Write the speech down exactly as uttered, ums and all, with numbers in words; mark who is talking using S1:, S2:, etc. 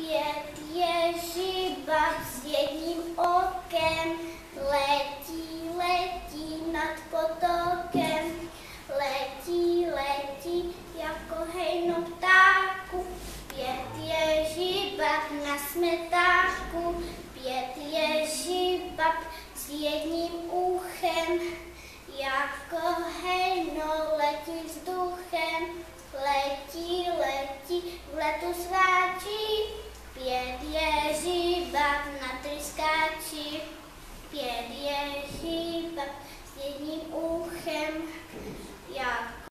S1: Pět ježibab s jedním okem, letí, letí nad potokem. Letí, letí jako hejno ptáku, pět ježibab na smetáku. Pět ježibab s jedním uchem, jako hejno letí vzduchem. Letí, letí, v letu sváčí, pět ježibab na tryskáči. Pět ježibab s jedním uchem, jako